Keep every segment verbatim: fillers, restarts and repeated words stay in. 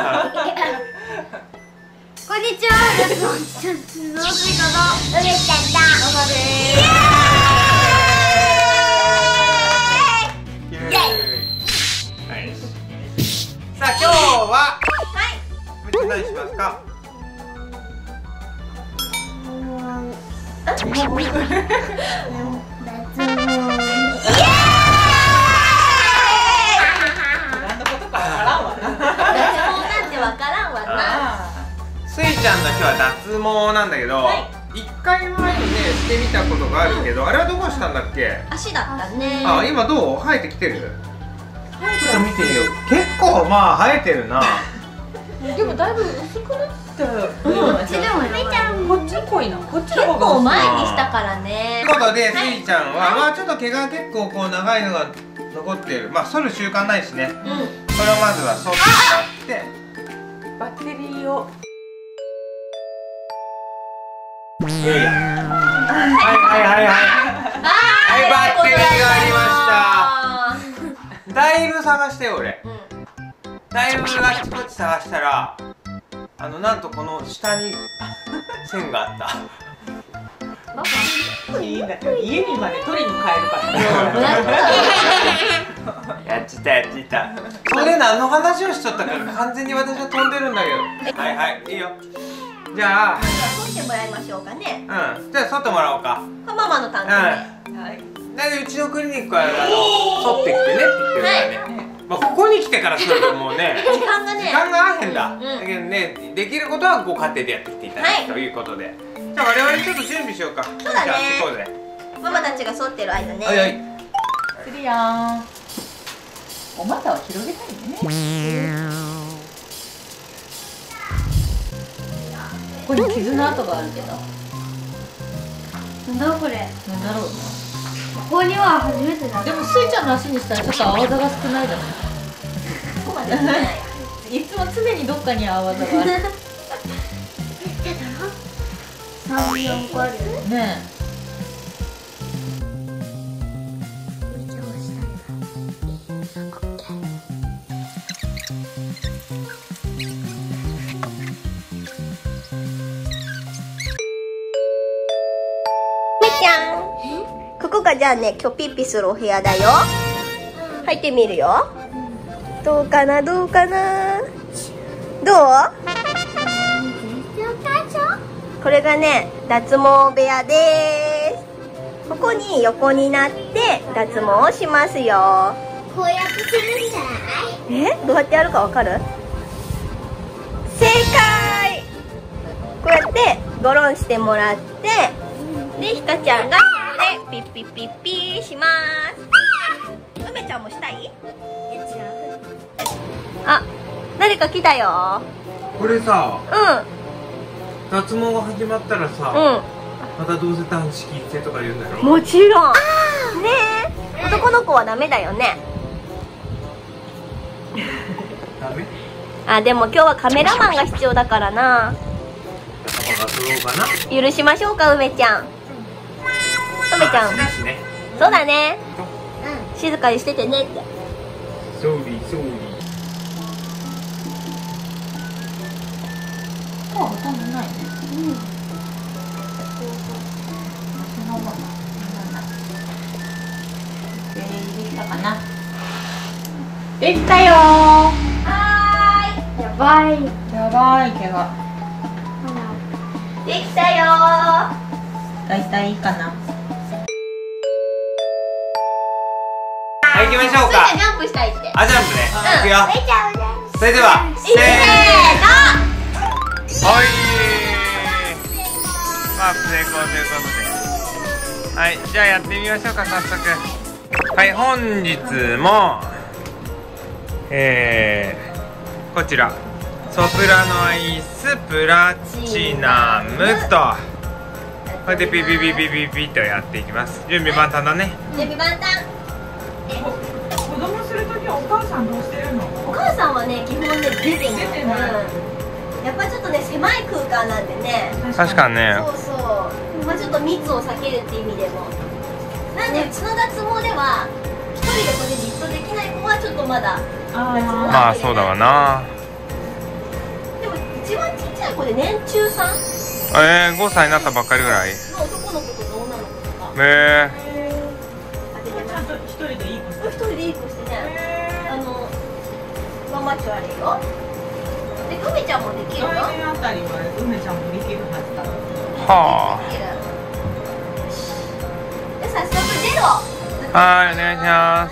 こんにちは、夏のちゃんのスイカの梅ちゃんだ。ママです。イエーイ。イエーイ。はい。さあ今日ははい梅ちゃん何しますか？夏もイエーイ。何のことかわからんわな。夏もなんてわからんわな。スイちゃんの今日は脱毛なんだけど、一、はい、回前にねしてみたことがあるけど、うん、あれはどうしたんだっけ？足だったね。あ、今どう？生えてきてる？ちょっと見てみよう。結構まあ生えてるな。でもだいぶ薄くなったよ。こっちでも梅ちゃんこっち濃いな。こっちの方が結構前にしたからね。ということで、はい、スイちゃんは、はい、まあちょっと毛が結構こう長いのが残ってる。まあ剃る習慣ないしね。うん、これをまずは剃ってもらってバッテリーを。いやいや。はいはいはいはい。はい、バッテリーがありました。だいぶ探してよ俺。だいぶあちこち探したら、あのなんとこの下に線があった。いいんだけど家にまで取りに帰るから。やっちったやっちった。それで何の話をしとったか完全に私は飛んでるんだけど。はいはいいいよ。じゃあ剃ってもらいましょうかね。うん。じゃあ剃ってもらおうか。ママの担当で。はい。でうちのクリニックはあの剃ってきてねって言ってるからね。まあここに来てからするともうね時間がね時間が合えへんだ。だけどねできることはご家庭でやってきていただくということで。じゃあ我々ちょっと準備しようか。そうだね。ママたちが剃ってる間ね。はいはい。するよー。お股を広げたいね。ここに傷の跡があるけど。なんだこれ。なんだろうな。ここには初めてだ。でもスイちゃんの足にしたらちょっと泡ざが少ないだろ。そこまでない。いつも常にどっかに泡ざがある。三四個あるね。ここがじゃあね今日ピッピするお部屋だよ。入ってみるよ。どうかなどうかなどう？これがね脱毛部屋です。ここに横になって脱毛をしますよ。こうやってするんじゃない？え？どうやってやるかわかる？正解！こうやってゴロンしてもらってでひかちゃんがでピッピッピッピーします。梅ちゃんもしたい？あ、誰か来たよ。これさ、うん脱毛が始まったらさ、うん、またどうせ男子聞いてとか言うんだろ？もちろんねえ、男の子はダメだよね。ダメ？あ、でも今日はカメラマンが必要だからな。許しましょうか梅ちゃん。梅ちゃん、そうだね。静かにしててねって。ソーリーソーリー。あ、ほとんどないね。うん。そのまま。できたかな。できたよー。はーい。やばい。やばい毛が。できたよー。だいたいいいかな。はい、行きましょうか。ジャンプしたいって。あ、ジャンプね。いくよ。それでは、せーの。はい。まあ、成功ということで。はい、じゃあやってみましょうか、早速。はい、本日も。えー、こちら。ソプラノアイスプラチナムと。これでビビビビビビとやっていきます。準備万端だね。準備万端。子供するときはお母さんどうしてるの？お母さんはね基本ね出てんの。やっぱちょっとね狭い空間なんでね。確かにね。そうそう。まあちょっと密を避けるっていう意味でも。なんでうちの脱毛では一人でこれじっとできない子はちょっとまだ脱毛。まあそうだわな。 構ね年中さん。 えー、ごさいになったばっかりぐらい。 男の子とか女の子とか。 へえ。 ちゃんと一人でいい子。 一人でいい子してね。あのママチュあれよ。で梅ちゃんもできるよ。 来年あたりは梅ちゃんもできるはずだ。 はあ。 で早速ジェルを。 はい、お願いします。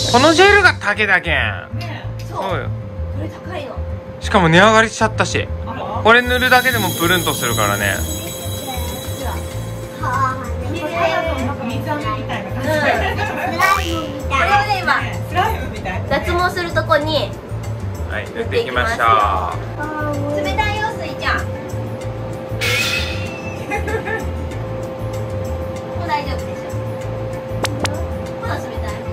このジェルが竹だけん。 ね。 そう。 そうよ。 これ高いの。 しかも値上がりしちゃったし。 あら。 これ塗るだけでもプルンとするからね。 はあ。 なんか水飴みたいな感じ。 これをね今スライムみたい。 脱毛するとこにはい、塗っていきましょう。 冷たいよスイちゃん。もう大丈夫でしょ。まだ冷たい。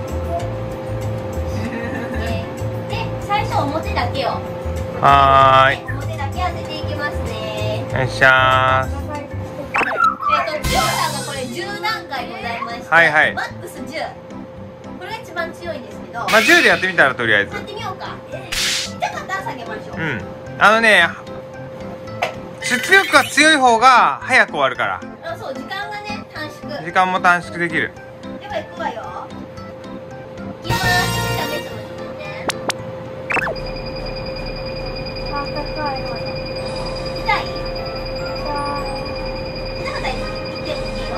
で最初表だけを。 はーい。 表だけ当てていきますね。 よっしゃー。 えっと強さがこれじゅう段階ございまして、 はいはい。 マックスじゅう。これが一番強いんですけど。 まあじゅうでやってみたらとりあえず。 やってみようか。痛かったら下げましょう。 うん。あのね、出力が強い方が早く終わるから。 あ、そう、時間がね、短縮。 時間も短縮できる。 では行くわよ。行きます。じゃあベッドのとこね。痛い？痛かったら行ってもいいよ。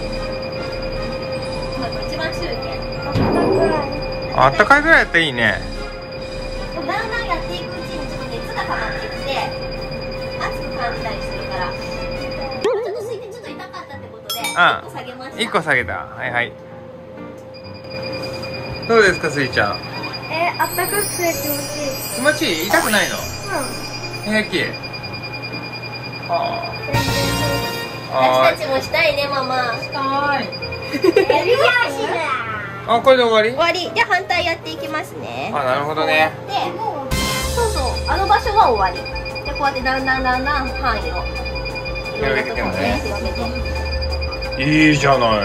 今これ一番強いね。 あったかいぐらいやったらいいね。 だんだんやっていくうちにちょっと熱が溜まってきて熱く感じたりするから、ちょっとすいてちょっと痛かったってことでいっこ下げました。 いっこ下げた。はいはい。どうですかスイちゃん。 えー、あったかくて気持ちいい。 気持ちいい？痛くないの？ うん。 平気。はあ。 あ。 タチタチもしたいねママ。 したい。 やりましあ、これで終わり？ 終わり。じゃあ反対やっていきますね。 あ、なるほどね。 で、そうそう、あの場所は終わり。で、こうやってだんだんだんだん範囲を広げていくのね。 広げて。 いいじゃない。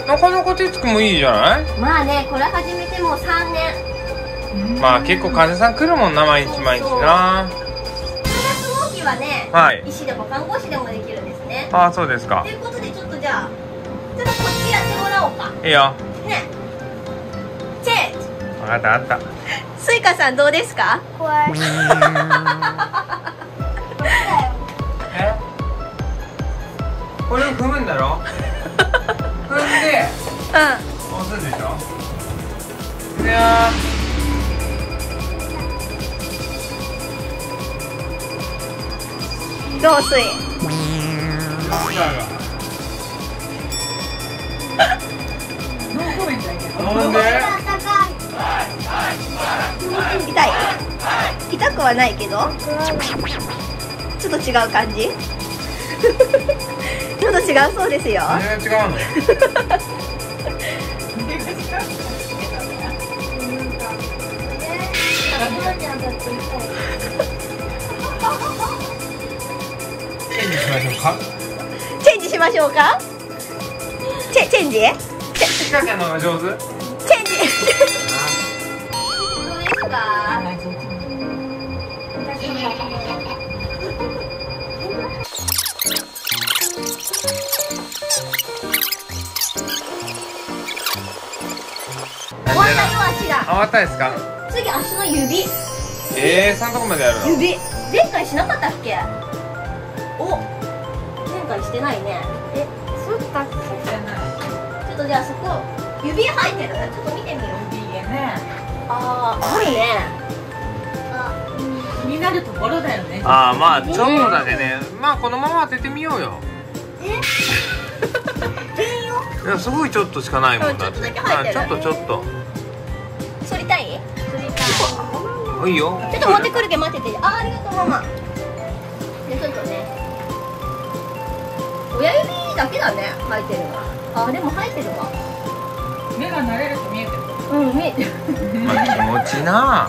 なかなか手つくもいいじゃない？ まあね、これ始めてもうさんねん。 まあ結構患者さん来るもんな、毎日毎日な。 脱毛器はね、 はい。 医師でも看護師でもできるんですね。 ああ、そうですかと。いうことでちょっとじゃあ、ちょっとこっちやってもらおうか。 いいよ。 ね。チェンジ。 分かったあった。 スイカさんどうですか？ 怖い。 え？これを踏むんだろ？踏んでう押すでしょ？いやん。どうスイ？ ノーコメントだけど。 なんで？ 痛い？痛くはないけどちょっと違う感じちょっと違うそうですよ。 全然違うの？ チェンジしましょうか？チェチェンジ？ ちかちゃんの方が上手？ チェンジどうですか？終わったよ足が。 あ、終わったですか？ 次足の指。 えー、そのとこまでやるの？ 指。前回しなかったっけ？お、前回してないね。え、そうだっけ？ちょっとじゃあそこ指入ってる？ちょっと見てみよう。 いいね。 あー、あるね。 気になるところだよね。 あー、まあちょっとだけね。まあこのまま当ててみようよ。いや、すごいちょっとしかないもんだって。 ちょっとだけ入ってる。 ちょっとちょっと。 反りたい？反りたい。 いいよ。 ちょっと持ってくるけ待ってて。あー、ありがとうママ。でちょっとね。親指だけだね、入ってるの。あー、でも入ってるわ。 目が慣れると見えてる。 うん、見えてる。 まあ気持ちな。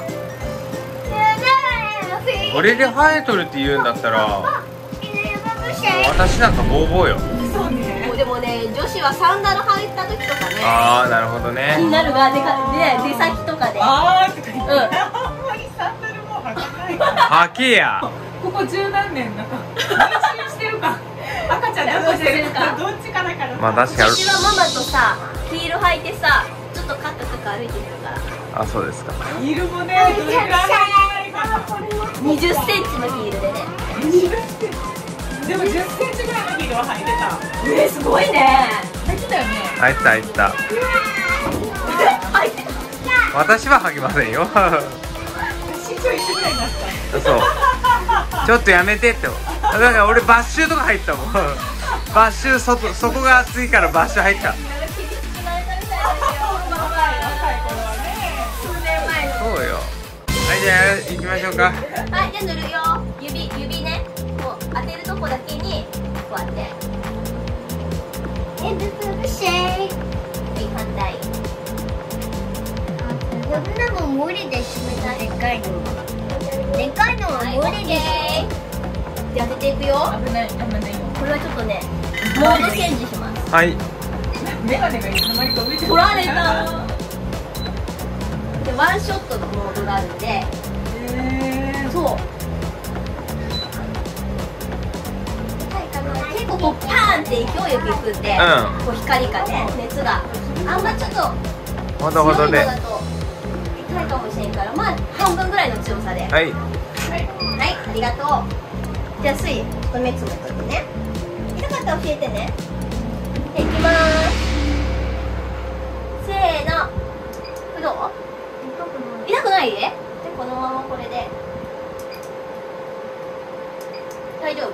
これで生えとるって言うんだったら、私なんかボーボーよ。 そうね。 もうでもね、女子はサンダル履いた時とかね、 ああ、なるほど気にね。 なるがでかで出先とかで。 あーとか言って。 うんあんまりサンダルも履かない。 はけや。 ここ十何年なんか妊娠してるか赤ちゃん抱っこしてるかどっちかだから。 まあ確かに私はママとさヒール履いてさちょっとカッカカッカ歩いてるから。 あ、そうですか。 ヒールもねどれぐらいかにじゅっセンチのヒールでね。 でもじゅっセンチぐらいのヒールは履いてた。 えー、すごいね。 履いてたよね。 入った入った。 履いてた。 私は履きませんよ。 身長一緒ぐらいになった。 そう。ちょっとやめてって。だから俺バッシュとか入ったもん。バッシュ外、そこが厚いからバッシュ入った。そうよ。はい、じゃあ行きましょうか。 はい、じゃあ塗るよ。指、指ね。こう当てるとこだけにこうやって。え、ブブブシェイ。はい、反対。 そんなもん無理でしょ。でっかいの。でっかいのは無理でしょ。 じゃあ当てていくよ。 危ない、危ないよ。 これはちょっとね、モードチェンジします。 はい。 メガネがいつの間にか浮いてる。 取られた。で、ワンショットのモードがあるんで。 へー。 そう。結構こうパーンって勢いよくいくんで、 うん、 こう光かね、熱があんまちょっとほどほどで。 強いのだと痛いかもしれんから、まあ半分ぐらいの強さで。はい。 はい。 はい、ありがとう。じゃあスイ、ちょっと目つむっとってね。痛かったら教えてね。いきまーす。せーの。これどう？痛くないで？で、このままこれで。大丈夫？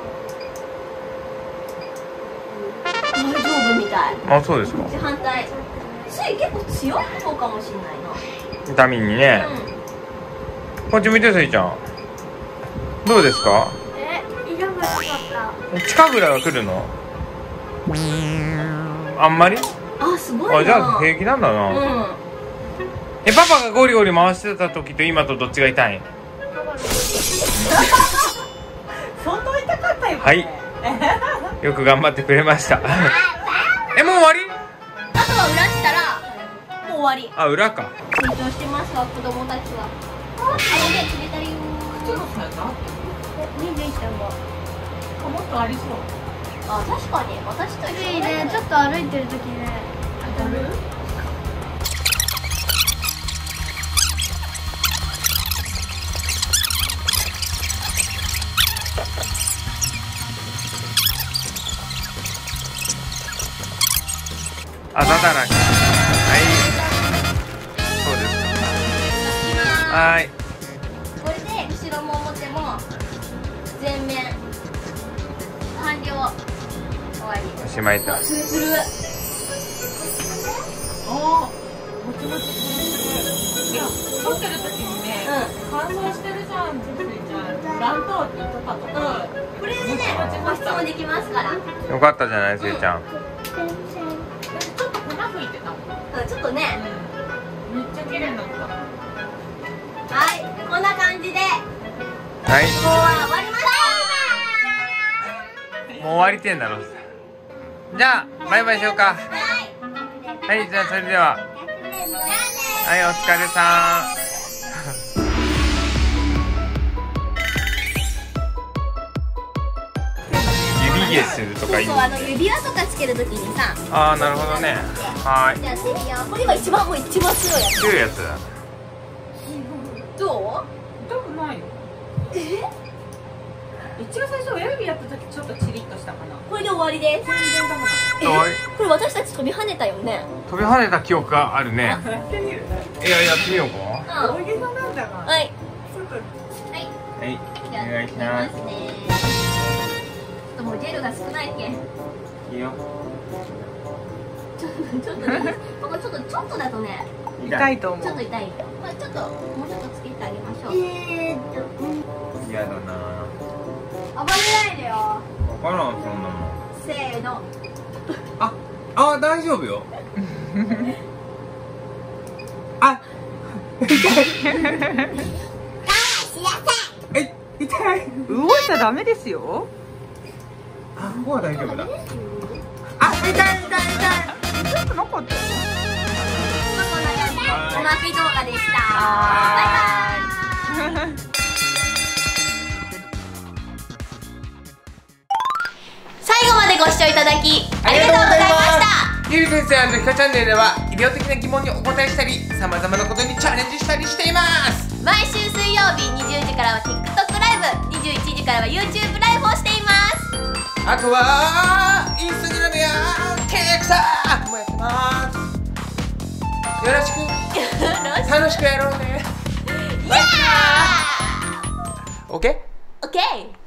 大丈夫みたい。 あ、そうですか。 じゃあ反対。スイ結構強い方かもしれないな。 ビタミンにね。 うん。 こっち向いて、スイちゃん。どうですか？ え、色が違った。 近ぐらいは来るの？あんまり？ あ、すごいな。 あ、じゃあ平気なんだな。 うん。 え、パパがゴリゴリ回してた時と今とどっちが痛い？ 相当痛かったよ。 はい。よく頑張ってくれました。え、もう終わり？ あとは裏したらもう終わり。 あ、裏か。 成長してますわ、子供たちは。あのね、釣れたよ。 靴のサイズあった？ 見ていたも。 もっとありそう。 あ、確かに私と一緒だね。 ね、ちょっと歩いてる時ね。 当たる？ あざだらけ。はい。そうです。はい。 これで後ろも表も全面完了。終わり。 おしまいだ。 ツルツル。 ああ、もちもちする。いや、撮ってる時にね、乾燥してるじゃん、ついちゃん。乱闘って言っとったとか。 これでね、保湿もできますから。 よかったじゃない、スイちゃん。 ちょっと粉吹いてたもん。 うん、ちょっとね。 めっちゃ綺麗になった。 はい、こんな感じで。 はい。 もう終わりました。 もう終わりてんだろ。じゃあバイバイしようか。 はい。 はい、じゃあそれでは。はい、お疲れさん。指毛するとかいい。 そうそう、あの指輪とかつけるときにさ。 ああ、なるほどね。はい。 じゃあセリア、これが一番もう一番強いやつ。 強いやつだ。 どう？ 痛くないよ。 え？ 一応最初親指やった時ちょっとチリッとしたかな。 これで終わりです。え、 終わり？ これ私たち飛び跳ねたよね。 飛び跳ねた記憶があるね。 やってみる？ いや、やってみようか。 うん。 大げさなんだな。 はい。 ちょっとはい。 はい、 じゃあお願いしまやってみますね。ちょっともうジェルが少ないけん。 す。いいよ。 ちょっとちょっとね、ここちょっとちょっとだとね、 痛いと思う。 ちょっと痛いよ。まあちょっともうちょっとつけてあげましょう。 えーっと、 嫌だな。 暴れないでよ。 わからん、そんなもん。 せーの。 あ、あ、大丈夫よ。あ、え、痛い。 動いちゃダメですよ。 あ、ここは大丈夫だ。あ、痛い痛い痛い。 ちょっとなかったよ。 こんな感じでおまけ動画でした。バイバーイ。 ご視聴いただきありがとうございました。 ゆり先生ひかチャンネルでは医療的な疑問にお答えしたり、さまざまなことにチャレンジしたりしています。 毎週水曜日にじゅうじからは TikTok ライブ、にじゅういちじからは YouTube ライブをしています。 あとはインスタグラムやTikTokもやってます。よろしく楽しくやろうね。 イエーイ。 オッケー？ オッケー。